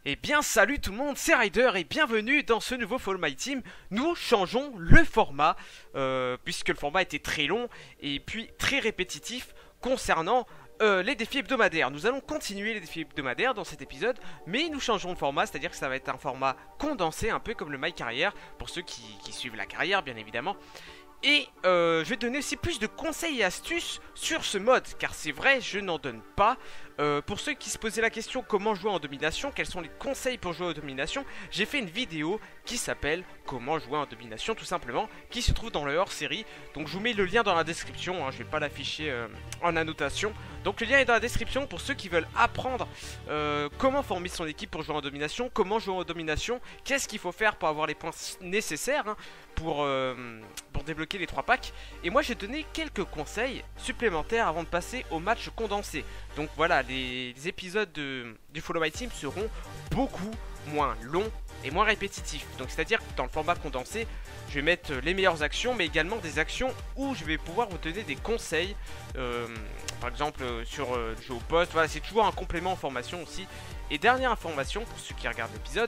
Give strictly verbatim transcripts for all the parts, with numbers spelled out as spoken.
Eh bien salut tout le monde, c'est Ryder et bienvenue dans ce nouveau Follow My Team. Nous changeons le format, euh, puisque le format était très long et puis très répétitif concernant euh, les défis hebdomadaires. Nous allons continuer les défis hebdomadaires dans cet épisode, mais nous changeons de format, c'est-à-dire que ça va être un format condensé, un peu comme le My Carrière, pour ceux qui, qui suivent la carrière bien évidemment. Et euh, je vais donner aussi plus de conseils et astuces sur ce mode, car c'est vrai, je n'en donne pas. Euh, pour ceux qui se posaient la question comment jouer en domination, quels sont les conseils pour jouer en domination, j'ai fait une vidéo qui s'appelle comment jouer en domination tout simplement, qui se trouve dans le hors-série. Donc je vous mets le lien dans la description, hein, je vais pas l'afficher euh, en annotation. Donc le lien est dans la description pour ceux qui veulent apprendre euh, comment former son équipe pour jouer en domination, comment jouer en domination, qu'est-ce qu'il faut faire pour avoir les points nécessaires hein, pour, euh, pour débloquer les trois packs. Et moi j'ai donné quelques conseils supplémentaires avant de passer au match condensé. Donc voilà, les, les épisodes de, du Follow My Team seront beaucoup moins longs et moins répétitifs. Donc c'est à dire que dans le format condensé, je vais mettre les meilleures actions, mais également des actions où je vais pouvoir vous donner des conseils. euh, Par exemple sur euh, le jeu au poste, voilà, c'est toujours un complément en formation aussi. Et dernière information pour ceux qui regardent l'épisode,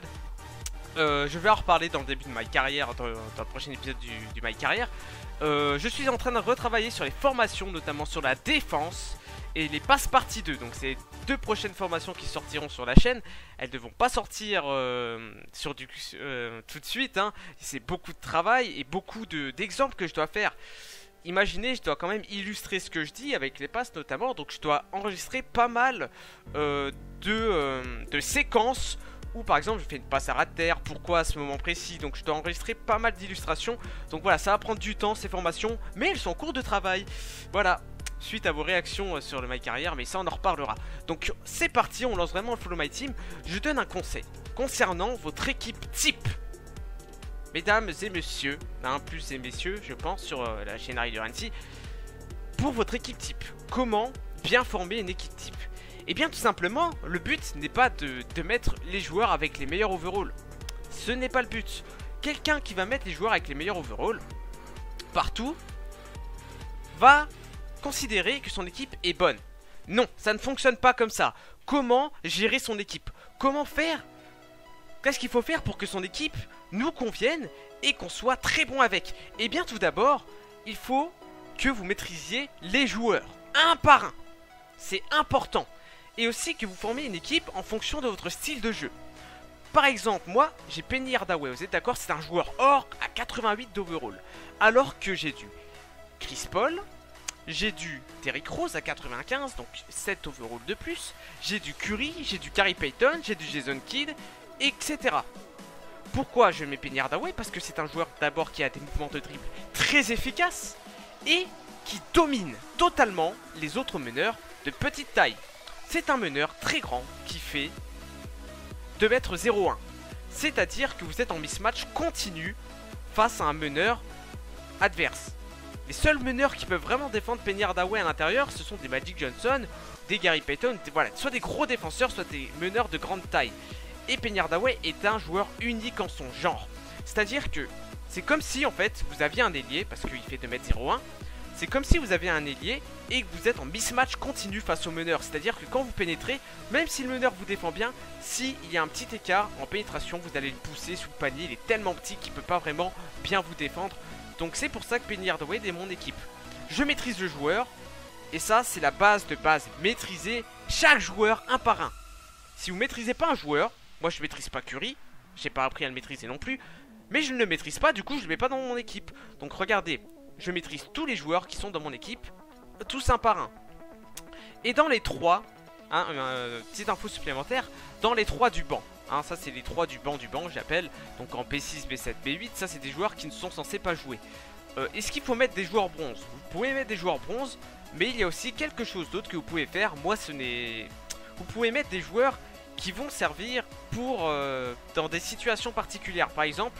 euh, je vais en reparler dans le début de My Carrière, dans, dans le prochain épisode du, du My Carrière. euh, Je suis en train de retravailler sur les formations, notamment sur la défense et les passe-parties deux. Donc c'est deux prochaines formations qui sortiront sur la chaîne. Elles ne vont pas sortir euh, sur du, euh, tout de suite hein. C'est beaucoup de travail et beaucoup d'exemples de, que je dois faire. Imaginez, je dois quand même illustrer ce que je dis avec les passes notamment. Donc je dois enregistrer pas mal euh, de, euh, de séquences où par exemple je fais une passe à ras de terre, pourquoi à ce moment précis. Donc je dois enregistrer pas mal d'illustrations. Donc voilà, ça va prendre du temps ces formations, mais elles sont en cours de travail. Voilà, suite à vos réactions sur le My Carrière, mais ça on en reparlera. Donc c'est parti, on lance vraiment le Follow My Team. Je donne un conseil concernant votre équipe type. Mesdames et messieurs, hein, plus et messieurs je pense sur euh, la chaîne Ryder N C. Pour votre équipe type, comment bien former une équipe type? Et bien tout simplement, le but n'est pas de, de mettre les joueurs avec les meilleurs overalls. Ce n'est pas le but. Quelqu'un qui va mettre les joueurs avec les meilleurs overalls partout va considérer que son équipe est bonne. Non, ça ne fonctionne pas comme ça. Comment gérer son équipe? Comment faire? Qu'est-ce qu'il faut faire pour que son équipe nous convienne et qu'on soit très bon avec? Eh bien tout d'abord, il faut que vous maîtrisiez les joueurs, un par un. C'est important. Et aussi que vous formez une équipe en fonction de votre style de jeu. Par exemple, moi, j'ai Penny Hardaway, vous êtes d'accord? C'est un joueur or à quatre-vingt-huit d'overall. Alors que j'ai du Chris Paul, j'ai du Derrick Rose à quatre-vingt-quinze, donc sept overall de plus. J'ai du Curry, j'ai du Gary Payton, j'ai du Jason Kidd, et cetera. Pourquoi je mets Penny Hardaway? Parce que c'est un joueur d'abord qui a des mouvements de dribble très efficaces et qui domine totalement les autres meneurs de petite taille. C'est un meneur très grand qui fait deux mètres zéro un. C'est-à-dire que vous êtes en mismatch continu face à un meneur adverse. Les seuls meneurs qui peuvent vraiment défendre Penny Hardaway à l'intérieur, ce sont des Magic Johnson, des Gary Payton, des, voilà, soit des gros défenseurs, soit des meneurs de grande taille. Et Penny Hardaway est un joueur unique en son genre. C'est-à-dire que c'est comme si en fait vous aviez un ailier, parce qu'il fait deux mètres zéro un. C'est comme si vous avez un ailier et que vous êtes en mismatch continu face au meneur. C'est-à-dire que quand vous pénétrez, même si le meneur vous défend bien, s'il y a un petit écart en pénétration, vous allez le pousser sous le panier. Il est tellement petit qu'il ne peut pas vraiment bien vous défendre. Donc c'est pour ça que Penny Hardaway est mon équipe. Je maîtrise le joueur. Et ça c'est la base de base. Maîtriser chaque joueur un par un. Si vous ne maîtrisez pas un joueur, moi je ne maîtrise pas Curry, j'ai pas appris à le maîtriser non plus, mais je ne le maîtrise pas, du coup je le mets pas dans mon équipe. Donc regardez, je maîtrise tous les joueurs qui sont dans mon équipe, tous un par un. Et dans les trois, hein, euh, petite info supplémentaire, dans les trois du banc, hein, ça c'est les trois du banc du banc j'appelle, donc en B six, B sept, B huit, ça c'est des joueurs qui ne sont censés pas jouer. euh, Est-ce qu'il faut mettre des joueurs bronze? Vous pouvez mettre des joueurs bronze, mais il y a aussi quelque chose d'autre que vous pouvez faire. Moi ce n'est... Vous pouvez mettre des joueurs qui vont servir pour euh, dans des situations particulières. Par exemple,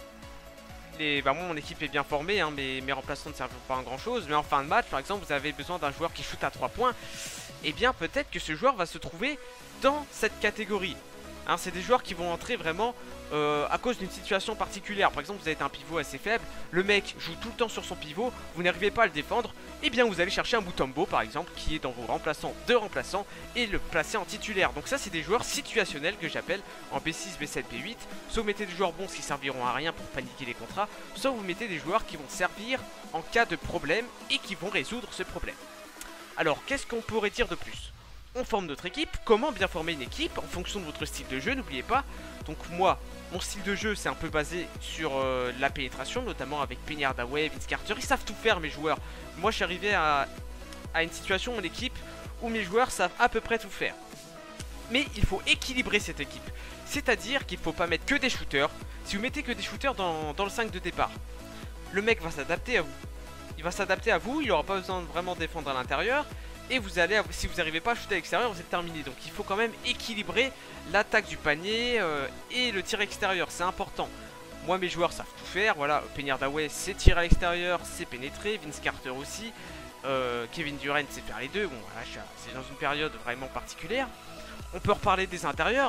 les, bah moi mon équipe est bien formée, hein, mais mes remplaçants ne servent pas à grand chose. Mais en fin de match, par exemple, vous avez besoin d'un joueur qui shoot à trois points. Et bien peut-être que ce joueur va se trouver dans cette catégorie. Hein, c'est des joueurs qui vont entrer vraiment euh, à cause d'une situation particulière. Par exemple, vous êtes un pivot assez faible, le mec joue tout le temps sur son pivot, vous n'arrivez pas à le défendre, et bien vous allez chercher un Mutombo par exemple qui est dans vos remplaçants de remplaçants et le placer en titulaire. Donc ça c'est des joueurs situationnels que j'appelle en B six, B sept, B huit. Soit vous mettez des joueurs bons qui serviront à rien pour paniquer les contrats, soit vous mettez des joueurs qui vont servir en cas de problème et qui vont résoudre ce problème. Alors qu'est-ce qu'on pourrait dire de plus? On forme notre équipe. Comment bien former une équipe? En fonction de votre style de jeu, n'oubliez pas. Donc moi, mon style de jeu, c'est un peu basé sur euh, la pénétration, notamment avec Penny Hardaway, Vince Carter. Ils savent tout faire, mes joueurs. Moi, je suis arrivé à, à une situation, mon équipe, où mes joueurs savent à peu près tout faire. Mais il faut équilibrer cette équipe. C'est-à-dire qu'il ne faut pas mettre que des shooters. Si vous mettez que des shooters dans, dans le cinq de départ, le mec va s'adapter à vous. Il va s'adapter à vous, il n'aura pas besoin de vraiment défendre à l'intérieur. Et vous allez, si vous n'arrivez pas à shooter à l'extérieur, vous êtes terminé. Donc il faut quand même équilibrer l'attaque du panier euh, et le tir extérieur, c'est important. Moi mes joueurs savent tout faire, voilà, Penny Hardaway c'est tirer à l'extérieur, c'est pénétrer, Vince Carter aussi, euh, Kevin Durant c'est faire les deux, bon voilà, c'est dans une période vraiment particulière. On peut reparler des intérieurs.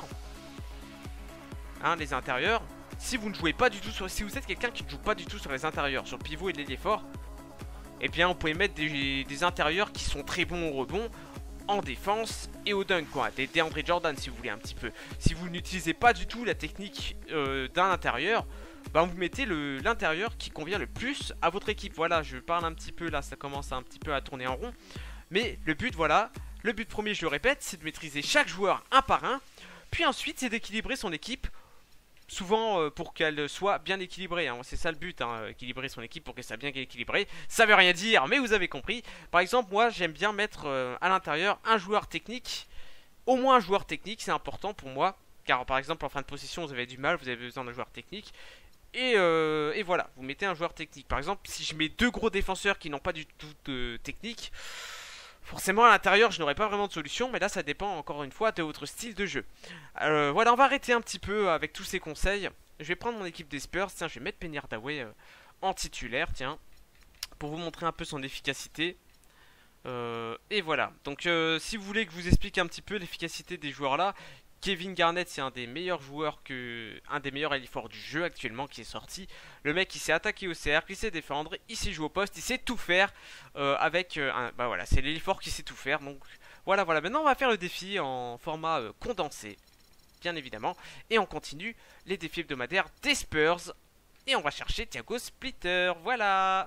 Hein, les intérieurs, si vous ne jouez pas du tout sur, si vous êtes quelqu'un qui ne joue pas du tout sur les intérieurs, sur le pivot et l'ailier fort, et eh bien on peut mettre des, des intérieurs qui sont très bons au rebond, en défense et au dunk quoi, des DeAndre Jordan si vous voulez un petit peu. Si vous n'utilisez pas du tout la technique euh, d'un intérieur, bah vous mettez l'intérieur qui convient le plus à votre équipe. Voilà, je parle un petit peu là, ça commence un petit peu à tourner en rond. Mais le but voilà, le but premier je le répète, c'est de maîtriser chaque joueur un par un. Puis ensuite c'est d'équilibrer son équipe. Souvent euh, pour qu'elle soit bien équilibrée, hein. C'est ça le but, hein, équilibrer son équipe pour qu'elle soit bien équilibrée. Ça veut rien dire, mais vous avez compris. Par exemple, moi j'aime bien mettre euh, à l'intérieur un joueur technique. Au moins un joueur technique, c'est important pour moi. Car par exemple en fin de possession vous avez du mal, vous avez besoin d'un joueur technique. Et, euh, et voilà, vous mettez un joueur technique. Par exemple, si je mets deux gros défenseurs qui n'ont pas du tout de technique, forcément à l'intérieur je n'aurai pas vraiment de solution, mais là ça dépend encore une fois de votre style de jeu. euh, Voilà, on va arrêter un petit peu avec tous ces conseils. Je vais prendre mon équipe des Spurs, tiens je vais mettre Penny Hardaway euh, en titulaire, tiens, pour vous montrer un peu son efficacité. euh, Et voilà, donc euh, si vous voulez que je vous explique un petit peu l'efficacité des joueurs là, Kevin Garnett c'est un des meilleurs joueurs que... un des meilleurs ailiers forts du jeu actuellement qui est sorti. Le mec il sait attaquer au cercle, il sait défendre, il sait jouer au poste, il sait tout faire euh, avec euh, un... Bah voilà, c'est l'ailier fort qui sait tout faire. Donc voilà, voilà, maintenant on va faire le défi en format euh, condensé, bien évidemment. Et on continue les défis hebdomadaires des Spurs. Et on va chercher Thiago Splitter, voilà.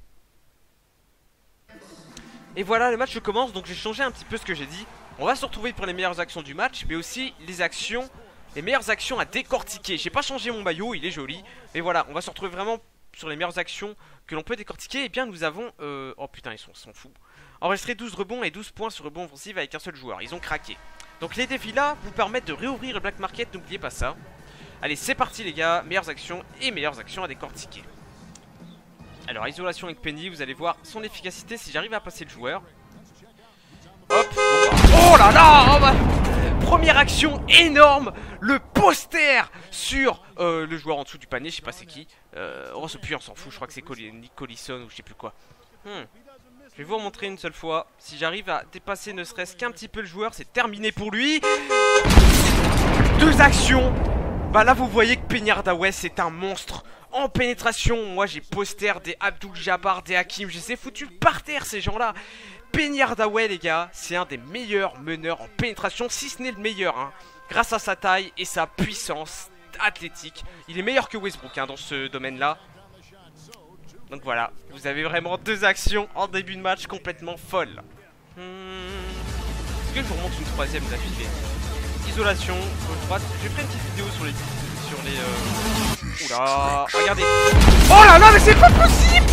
Et voilà, le match commence, donc j'ai changé un petit peu ce que j'ai dit. On va se retrouver pour les meilleures actions du match, mais aussi les actions, les meilleures actions à décortiquer. J'ai pas changé mon maillot, il est joli, mais voilà, on va se retrouver vraiment sur les meilleures actions que l'on peut décortiquer. Et bien nous avons, euh... oh putain ils sont s'en fous, enregistré douze rebonds et douze points sur rebond offensif avec un seul joueur, ils ont craqué. Donc les défis là vous permettent de réouvrir le black market, n'oubliez pas ça. Allez c'est parti les gars, meilleures actions et meilleures actions à décortiquer. Alors isolation avec Penny, vous allez voir son efficacité si j'arrive à passer le joueur. Hop, oh là là, oh bah. Première action énorme, le poster sur euh, le joueur en dessous du panier, je sais pas c'est qui. euh, Oh ce puits on s'en fout, je crois que c'est Nick Collison ou je sais plus quoi. hmm. Je vais vous remontrer une seule fois. Si j'arrive à dépasser ne serait-ce qu'un petit peu le joueur, c'est terminé pour lui. Deux actions. Bah là vous voyez que Penny Hardaway c'est un monstre. En pénétration, moi j'ai poster des Abdul Jabbar, des Hakim, je les ai foutus par terre ces gens là. Penny Hardaway les gars, c'est un des meilleurs meneurs en pénétration, si ce n'est le meilleur hein. Grâce à sa taille et sa puissance athlétique, il est meilleur que Westbrook hein, dans ce domaine là. Donc voilà, vous avez vraiment deux actions en début de match complètement folles. hmm. Est-ce que je vous remonte une troisième d'affilée? Isolation, gauche droite, je vais faire une petite vidéo sur les... sur les... Euh... Oula, regardez. Oh là là mais c'est pas possible.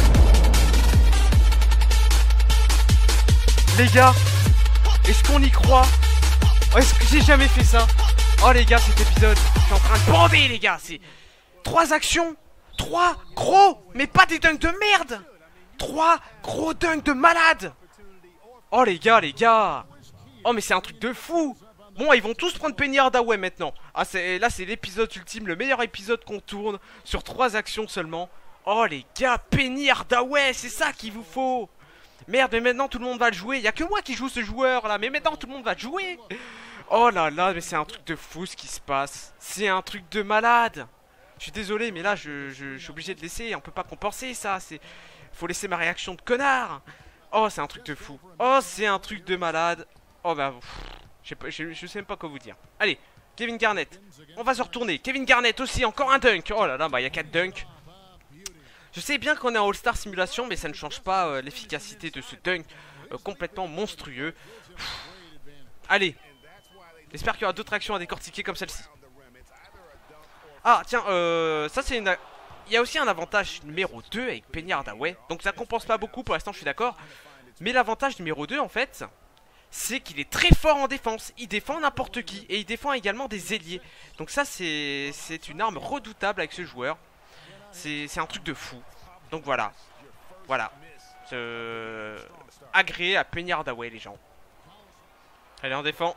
Les gars, est-ce qu'on y croit? Oh, est-ce que j'ai jamais fait ça? Oh les gars, cet épisode, je suis en train de bander les gars. C'est trois actions, trois gros, mais pas des dunks de merde. Trois gros dunks de malade. Oh les gars, les gars. Oh mais c'est un truc de fou. Bon, ils vont tous prendre Penny Hardaway maintenant. Ah, là c'est l'épisode ultime, le meilleur épisode qu'on tourne sur trois actions seulement. Oh les gars, Penny Hardaway, c'est ça qu'il vous faut. Merde, mais maintenant tout le monde va le jouer. Il n'y a que moi qui joue ce joueur là. Mais maintenant tout le monde va le jouer. Oh là là, mais c'est un truc de fou ce qui se passe. C'est un truc de malade. Je suis désolé, mais là, je, je, je suis obligé de laisser. On peut pas compenser ça. C'est, faut laisser ma réaction de connard. Oh, c'est un truc de fou. Oh, c'est un truc de malade. Oh bah, je sais pas, je, je sais même pas quoi vous dire. Allez, Kevin Garnett. On va se retourner. Kevin Garnett aussi, encore un dunk. Oh là là, bah il y a quatre dunks. Je sais bien qu'on est en All-Star Simulation, mais ça ne change pas euh, l'efficacité de ce dunk euh, complètement monstrueux. Pff. Allez. J'espère qu'il y aura d'autres actions à décortiquer comme celle-ci. Ah, tiens, euh, ça c'est une... Il y a aussi un avantage numéro deux avec Penny Hardaway. Donc ça compense pas beaucoup, pour l'instant je suis d'accord. Mais l'avantage numéro deux en fait, c'est qu'il est très fort en défense. Il défend n'importe qui. Et il défend également des ailiers. Donc ça c'est c'est une arme redoutable avec ce joueur. C'est un truc de fou. Donc voilà. Voilà. Euh, agréé à Penny Hardaway les gens. Allez on défend.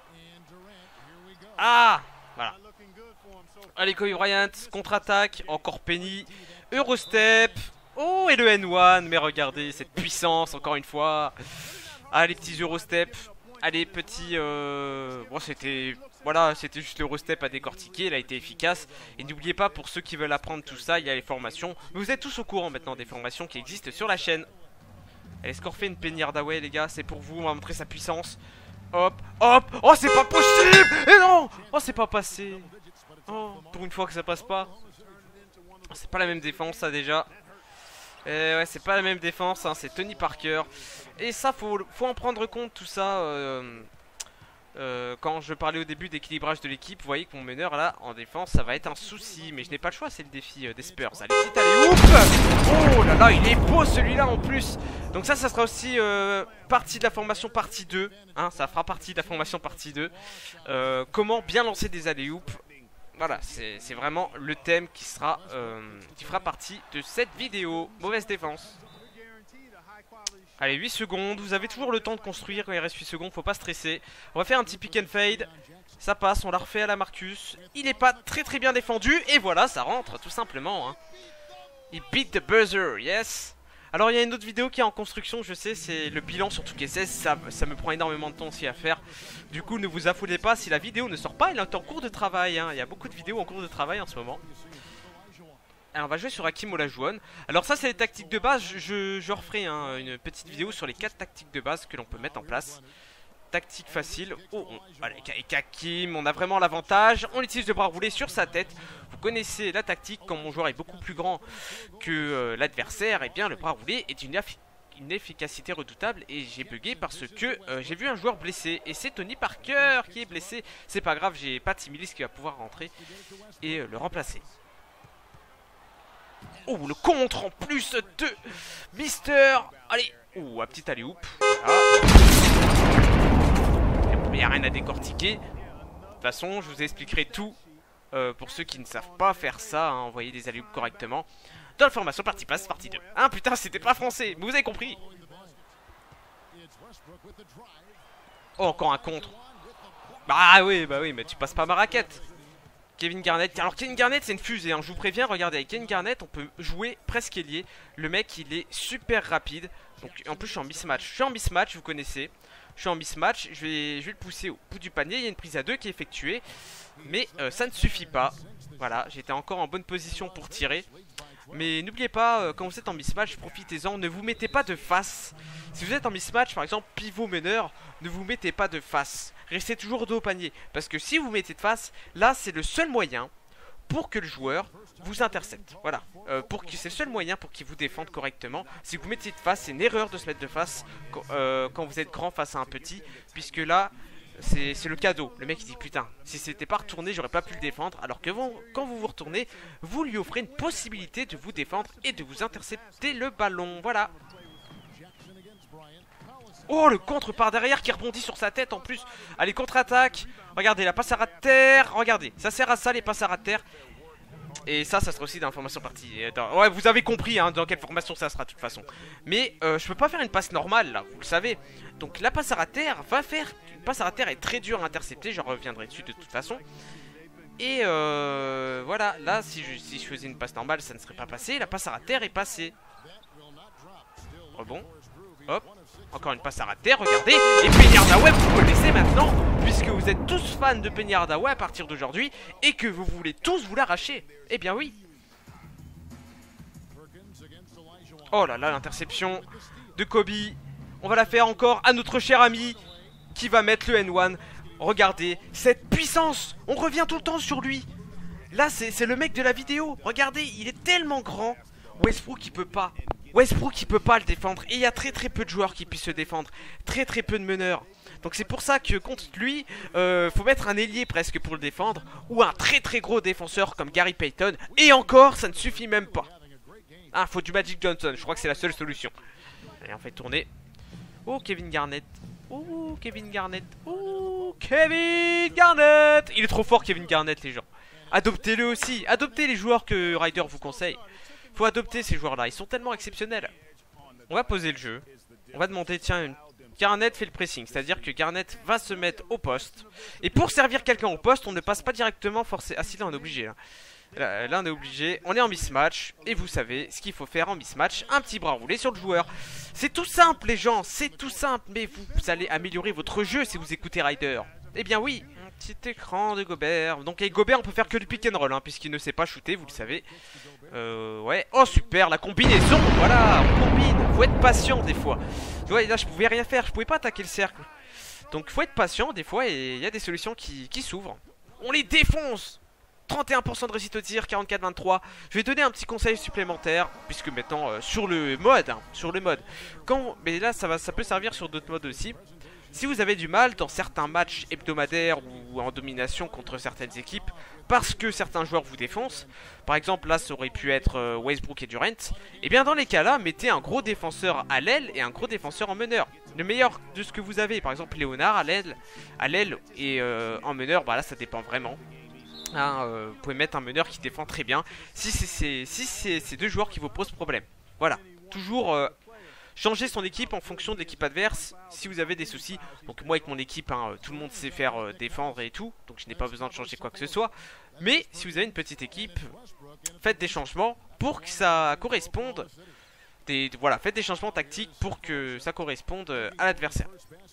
Ah, voilà. Allez Kobe Bryant, contre-attaque, encore Penny, Eurostep. Oh et le N un, mais regardez cette puissance encore une fois. Ah les petits Eurostep. Allez petit, euh... bon c'était, voilà c'était juste l'Eurostep à décortiquer, il a été efficace. Et n'oubliez pas pour ceux qui veulent apprendre tout ça, il y a les formations. Vous êtes tous au courant maintenant des formations qui existent sur la chaîne. Allez scorfer une Penny Hardaway les gars, c'est pour vous, on va montrer sa puissance. Hop, hop, oh c'est pas possible. Et non, oh c'est pas passé. Oh, pour une fois que ça passe pas. C'est pas la même défense ça déjà. Et ouais c'est pas la même défense hein, c'est Tony Parker. Et ça faut, faut en prendre compte tout ça euh, euh, quand je parlais au début d'équilibrage de l'équipe. Vous voyez que mon meneur là en défense ça va être un souci. Mais je n'ai pas le choix, c'est le défi euh, des Spurs. Allez vite, allez ouf. Oh là là il est beau celui-là en plus. Donc ça ça sera aussi euh, partie de la formation partie deux hein, ça fera partie de la formation partie deux. euh, Comment bien lancer des alley-oops. Voilà, c'est vraiment le thème qui sera euh, qui fera partie de cette vidéo. Mauvaise défense. Allez, huit secondes. Vous avez toujours le temps de construire quand il reste huit secondes. Faut pas stresser. On va faire un petit pick and fade. Ça passe, on l'a refait à la Marcus. Il n'est pas très très bien défendu. Et voilà, ça rentre tout simplement. Hein. Il beat the buzzer, yes. Alors il y a une autre vidéo qui est en construction, je sais, c'est le bilan sur two K seize, ça, ça me prend énormément de temps aussi à faire. Du coup ne vous affolez pas si la vidéo ne sort pas, elle est en cours de travail, hein. Il y a beaucoup de vidéos en cours de travail en ce moment. Alors on va jouer sur Hakeem Olajuwon. Alors ça c'est les tactiques de base, je, je, je referai hein, une petite vidéo sur les quatre tactiques de base que l'on peut mettre en place. Tactique facile. Oh, on... Allez, avec Hakeem, on a vraiment l'avantage. On utilise le bras roulé sur sa tête. Vous connaissez la tactique, quand mon joueur est beaucoup plus grand que euh, l'adversaire, et eh bien le bras roulé est une, une efficacité redoutable. Et j'ai bugué parce que euh, j'ai vu un joueur blessé. Et c'est Tony Parker qui est blessé. C'est pas grave, j'ai pas Timilis qui va pouvoir rentrer et euh, le remplacer. Oh, le contre en plus de Mister. Allez, oh, un petit alley-oop. Il n'y a rien à décortiquer. De toute façon, je vous expliquerai tout euh, pour ceux qui ne savent pas faire ça, hein, envoyer des alley-oops correctement. Dans la formation partie passe, partie deux. Hein, putain, c'était pas français, mais vous avez compris. Oh, encore un contre. Bah oui, bah oui, mais tu passes pas ma raquette. Kevin Garnett. Alors Kevin Garnett c'est une fusée, hein. Je vous préviens, regardez, avec Kevin Garnett on peut jouer presque ailier. Le mec il est super rapide. Donc en plus je suis en mismatch. Je suis en mismatch, vous connaissez. Je suis en mismatch, je vais, je vais le pousser au bout du panier. Il y a une prise à deux qui est effectuée. Mais euh, ça ne suffit pas. Voilà, j'étais encore en bonne position pour tirer. Mais n'oubliez pas, euh, quand vous êtes en mismatch, profitez-en, ne vous mettez pas de face. Si vous êtes en mismatch, par exemple, pivot meneur, ne vous mettez pas de face. Restez toujours dos au panier. Parce que si vous mettez de face, là c'est le seul moyen pour que le joueur vous intercepte. Voilà, euh, pour que c'est le seul moyen pour qu'il vous défende correctement. Si vous mettez de face, c'est une erreur de se mettre de face quand, euh, quand vous êtes grand face à un petit. Puisque là, c'est le cadeau. Le mec il dit putain, si c'était pas retourné, j'aurais pas pu le défendre. Alors que vous, quand vous vous retournez, vous lui offrez une possibilité de vous défendre et de vous intercepter le ballon. Voilà. Oh, le contre par derrière qui rebondit sur sa tête en plus. Allez, contre-attaque. Regardez, la passe à ras de terre. Regardez, ça sert à ça les passes à ras de terre. Et ça, ça sera aussi dans la formation partie. Dans... Ouais, vous avez compris hein, dans quelle formation ça sera de toute façon. Mais euh, je peux pas faire une passe normale là, vous le savez. Donc la passe à ras de terre va faire... Une passe à ras de terre est très dure à intercepter, je reviendrai dessus de toute façon. Et euh, voilà, là si je, si je faisais une passe normale, ça ne serait pas passé. La passe à ras de terre est passée. Rebond. Hop, encore une passe à rater, regardez. Et Penny Hardaway, vous connaissez maintenant, puisque vous êtes tous fans de Penny Hardaway à partir d'aujourd'hui, et que vous voulez tous vous l'arracher. Eh bien oui. Oh là là, l'interception de Kobe. On va la faire encore à notre cher ami qui va mettre le N un. Regardez, cette puissance. On revient tout le temps sur lui. Là, c'est le mec de la vidéo. Regardez, il est tellement grand. Westbrook, il peut pas. Westbrook, il peut pas le défendre. Et il y a très très peu de joueurs qui puissent se défendre. Très très peu de meneurs. Donc c'est pour ça que contre lui, euh, faut mettre un ailier presque pour le défendre. Ou un très très gros défenseur comme Gary Payton. Et encore, ça ne suffit même pas. Ah, faut du Magic Johnson. Je crois que c'est la seule solution. Allez, on fait tourner. Oh, Kevin Garnett. Oh, Kevin Garnett. Oh, Kevin Garnett. Il est trop fort, Kevin Garnett, les gens. Adoptez-le aussi. Adoptez les joueurs que Ryder vous conseille. Faut adopter ces joueurs-là. Ils sont tellement exceptionnels. On va poser le jeu. On va demander, tiens, une... Garnett fait le pressing. C'est-à-dire que Garnett va se mettre au poste. Et pour servir quelqu'un au poste, on ne passe pas directement forcément. Ah si, là, on est obligé, là. Là, là on est obligé, on est en mismatch. Et vous savez ce qu'il faut faire en mismatch. Un petit bras roulé sur le joueur. C'est tout simple les gens, c'est tout simple. Mais vous, vous allez améliorer votre jeu si vous écoutez Ryder. Eh bien oui, un petit écran de Gobert. Donc avec Gobert on peut faire que du pick and roll hein, puisqu'il ne sait pas shooter, vous le savez. Euh ouais, oh super, la combinaison. Voilà, on combine, faut être patient des fois. Tu vois, là je pouvais rien faire, je pouvais pas attaquer le cercle. Donc faut être patient des fois et il y a des solutions qui, qui s'ouvrent. On les défonce. trente et un pour cent de réussite au tir, quarante-quatre vingt-trois. Je vais donner un petit conseil supplémentaire, puisque maintenant euh, sur le mode, hein, sur le mode, quand, mais là ça va, ça peut servir sur d'autres modes aussi. Si vous avez du mal dans certains matchs hebdomadaires ou en domination contre certaines équipes, parce que certains joueurs vous défoncent, par exemple là ça aurait pu être euh, Westbrook et Durant, et bien dans les cas là, mettez un gros défenseur à l'aile et un gros défenseur en meneur. Le meilleur de ce que vous avez, par exemple Léonard à l'aile, à l'aile et euh, en meneur, bah là ça dépend vraiment. Hein, euh, vous pouvez mettre un meneur qui défend très bien si c'est si ces deux joueurs qui vous posent problème. Voilà, toujours euh, changer son équipe en fonction de l'équipe adverse si vous avez des soucis. Donc moi avec mon équipe, hein, tout le monde sait faire euh, défendre et tout, donc je n'ai pas besoin de changer quoi que ce soit. Mais si vous avez une petite équipe, faites des changements pour que ça corresponde. Des, voilà, faites des changements tactiques pour que ça corresponde à l'adversaire.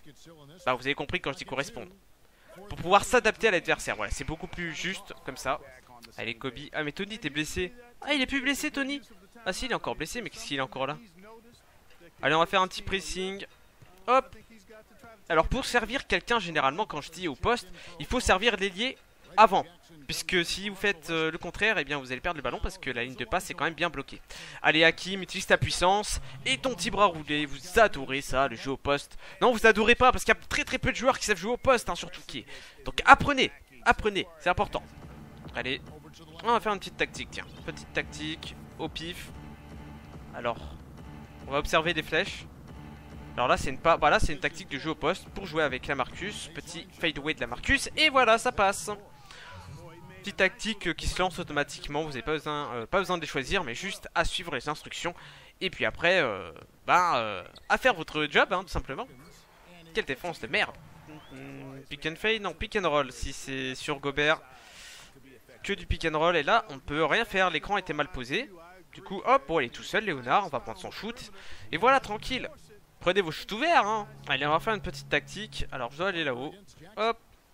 Bah, vous avez compris quand je dis correspondre. Pour pouvoir s'adapter à l'adversaire, voilà, c'est beaucoup plus juste comme ça. Allez Kobe, ah mais Tony t'es blessé. Ah il est plus blessé Tony. Ah si il est encore blessé, mais qu'est-ce qu'il est encore là? Allez on va faire un petit pressing. Hop. Alors pour servir quelqu'un généralement quand je dis au poste, il faut servir l'ailier avant. Puisque si vous faites euh, le contraire, eh bien vous allez perdre le ballon parce que la ligne de passe est quand même bien bloquée. Allez Hakim, utilise ta puissance et ton petit bras roulé. Vous adorez ça, le jeu au poste. Non, vous adorez pas parce qu'il y a très très peu de joueurs qui savent jouer au poste, hein, surtout qui. Donc apprenez, apprenez, c'est important. Allez, on va faire une petite tactique, tiens. Petite tactique, au pif. Alors, on va observer les flèches. Alors là c'est une, pas... voilà, c'est une tactique de jeu au poste pour jouer avec la Marcus. Petit fadeaway de la Marcus et voilà, ça passe. Petite tactique qui se lance automatiquement, vous n'avez pas besoin, euh, pas besoin de les choisir, mais juste à suivre les instructions. Et puis après, euh, bah, euh, à faire votre job, hein, tout simplement. Quelle défense de merde. mmh, Pick and fade, non, pick and roll, si c'est sur Gobert. Que du pick and roll, et là, on peut rien faire, l'écran était mal posé. Du coup, hop, bon, il est tout seul, Léonard, on va prendre son shoot. Et voilà, tranquille. Prenez vos shoots ouverts, hein. Allez, on va faire une petite tactique. Alors, je dois aller là-haut. Hop.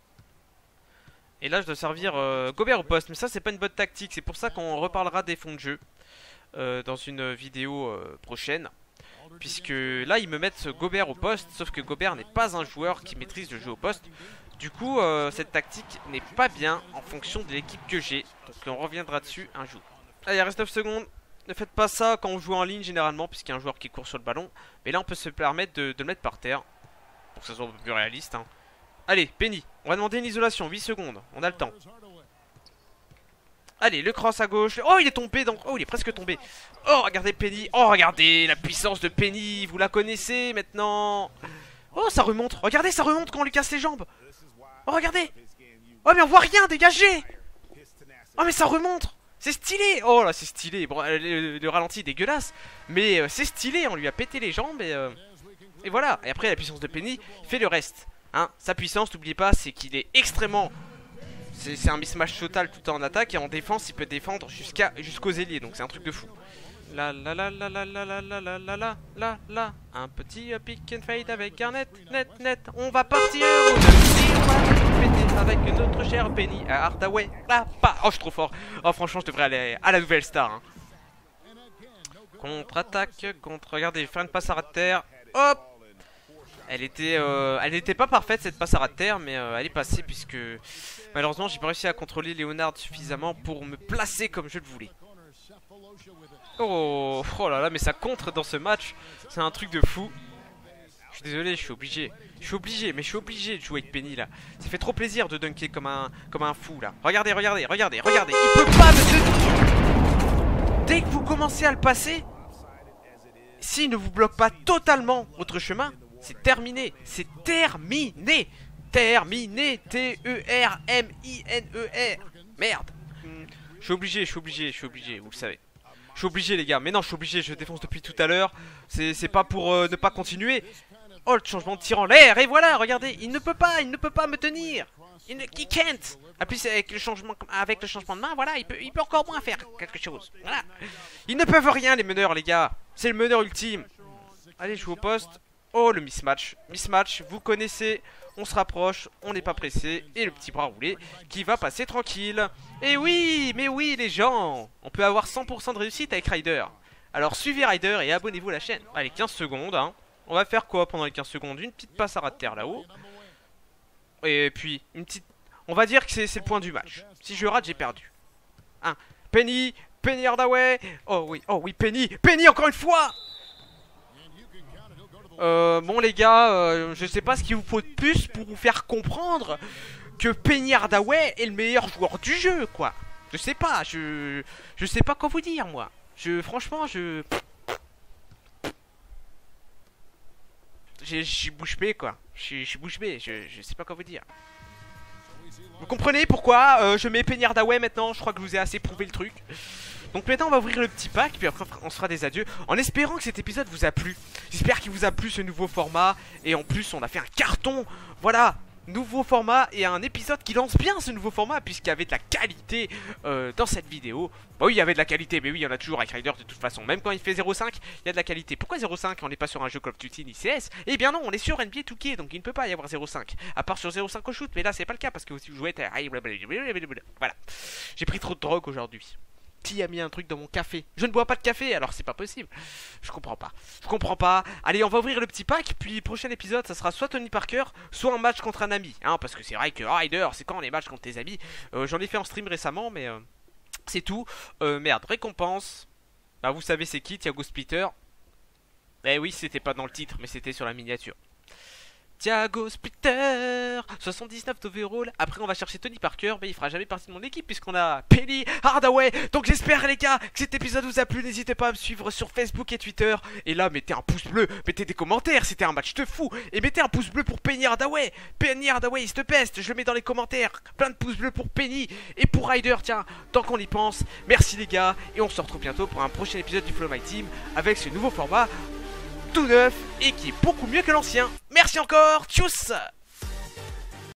Et là je dois servir euh, Gobert au poste. Mais ça c'est pas une bonne tactique. C'est pour ça qu'on reparlera des fonds de jeu euh, dans une vidéo euh, prochaine. Puisque là ils me mettent Gobert au poste. Sauf que Gobert n'est pas un joueur qui maîtrise le jeu au poste. Du coup euh, cette tactique n'est pas bien en fonction de l'équipe que j'ai. Donc on reviendra dessus un jour. Allez, il reste neuf secondes. Ne faites pas ça quand on joue en ligne généralement, puisqu'il y a un joueur qui court sur le ballon. Mais là on peut se permettre de, de le mettre par terre pour que ça soit un peu plus réaliste, hein. Allez, Penny, on va demander une isolation, huit secondes, on a le temps. Allez, le cross à gauche. Oh, il est tombé donc. Oh, il est presque tombé. Oh, regardez Penny. Oh, regardez la puissance de Penny. Vous la connaissez maintenant. Oh, ça remonte. Regardez, ça remonte quand on lui casse les jambes. Oh, regardez. Oh, mais on voit rien, dégagez. Oh, mais ça remonte. C'est stylé. Oh là, c'est stylé. Bon, le, le, le ralenti est dégueulasse. Mais euh, c'est stylé, on lui a pété les jambes et, euh, et voilà. Et après, la puissance de Penny fait le reste. Hein, sa puissance, n'oubliez pas, c'est qu'il est extrêmement... C'est un mismatch total tout en attaque. Et en défense, il peut défendre jusqu'à jusqu'aux ailiers. Donc c'est un truc de fou. La la la la la la la la la la la la la. Un petit uh, pick and fade avec un net, net, net. On va partir au demi, on va tout péter avec notre cher Penny à Hardaway. Là, pas. Oh, je suis trop fort. Oh, franchement, je devrais aller à la nouvelle star. Hein. Contre-attaque, contre. Regardez, faire une passe à ras de terre. Hop. Elle était, euh, elle n'était pas parfaite cette passe à ras de terre, mais euh, elle est passée puisque malheureusement j'ai pas réussi à contrôler Leonard suffisamment pour me placer comme je le voulais. Oh, oh là là, mais ça contre dans ce match, c'est un truc de fou. Je suis désolé, je suis obligé, je suis obligé, mais je suis obligé de jouer avec Penny là. Ça fait trop plaisir de dunker comme un, comme un fou là. Regardez, regardez, regardez, regardez, il peut pas me tenir. Dès que vous commencez à le passer, s'il ne vous bloque pas totalement votre chemin, c'est terminé, c'est terminé, terminé, T E R M I N E R. Merde. Je suis obligé, je suis obligé, je suis obligé, vous le savez. Je suis obligé les gars, mais non je suis obligé, je défonce depuis tout à l'heure. C'est pas pour euh, ne pas continuer. Oh le changement de tir en l'air, et voilà, regardez, il ne peut pas, il ne peut pas me tenir. Il ne il can't. En plus avec le changement avec le changement de main, voilà, il peut, il peut encore moins faire quelque chose. Voilà. Ils ne peuvent rien les meneurs les gars. C'est le meneur ultime. Allez, je joue au poste. Oh le mismatch, mismatch, vous connaissez, on se rapproche, on n'est pas pressé, et le petit bras roulé qui va passer tranquille. Et oui, mais oui les gens, on peut avoir cent pour cent de réussite avec Ryder. Alors suivez Ryder et abonnez-vous à la chaîne. Allez, quinze secondes, hein. On va faire quoi pendant les quinze secondes? Une petite passe à ras de terre là-haut. Et puis, une petite... On va dire que c'est le point du match. Si je rate, j'ai perdu. Un, Penny, Penny Hardaway. Oh oui, oh oui, Penny, Penny encore une fois. Euh, bon les gars, euh, je sais pas ce qu'il vous faut de plus pour vous faire comprendre que Penny Hardaway est le meilleur joueur du jeu, quoi. Je sais pas, je je sais pas quoi vous dire moi. Je franchement je je suis bouche bée quoi. Je suis bouche bée, je, je sais pas quoi vous dire. Vous comprenez pourquoi euh, je mets Penny Hardaway maintenant? Je crois que je vous ai assez prouvé le truc. Donc maintenant on va ouvrir le petit pack, puis après on se fera des adieux, en espérant que cet épisode vous a plu. J'espère qu'il vous a plu ce nouveau format, et en plus on a fait un carton. Voilà, nouveau format et un épisode qui lance bien ce nouveau format, puisqu'il y avait de la qualité euh, dans cette vidéo. Bah oui, il y avait de la qualité, mais oui, il y en a toujours avec Ryder de toute façon. Même quand il fait zéro virgule cinq, il y a de la qualité. Pourquoi zéro virgule cinq? On n'est pas sur un jeu Call of Duty ni C S? Eh bien non, on est sur N B A deux K, donc il ne peut pas y avoir zéro virgule cinq. À part sur zéro virgule cinq au shoot, mais là c'est pas le cas, parce que si vous jouez... Voilà, j'ai pris trop de drogue aujourd'hui. Qui a mis un truc dans mon café? Je ne bois pas de café, alors c'est pas possible. Je comprends pas. Je comprends pas. Allez, on va ouvrir le petit pack. Puis prochain épisode, ça sera soit Tony Parker, soit un match contre un ami. Hein, parce que c'est vrai que Ryder, c'est quand les matchs contre tes amis. euh, J'en ai fait en stream récemment, mais euh, c'est tout. euh, Merde, récompense. Bah vous savez c'est qui, Thiago Splitter. Eh oui, c'était pas dans le titre, mais c'était sur la miniature. Thiago Splitter, soixante-dix-neuf d'overall. Après on va chercher Tony Parker, mais il fera jamais partie de mon équipe puisqu'on a Penny Hardaway. Donc j'espère les gars que cet épisode vous a plu. N'hésitez pas à me suivre sur Facebook et Twitter. Et là mettez un pouce bleu, mettez des commentaires, c'était un match de fou. Et mettez un pouce bleu pour Penny Hardaway. Penny Hardaway is the best, je le mets dans les commentaires. Plein de pouces bleus pour Penny et pour Ryder, tiens, tant qu'on y pense. Merci les gars, et on se retrouve bientôt pour un prochain épisode du Follow My Team avec ce nouveau format tout neuf et qui est beaucoup mieux que l'ancien. Merci encore, tchuss.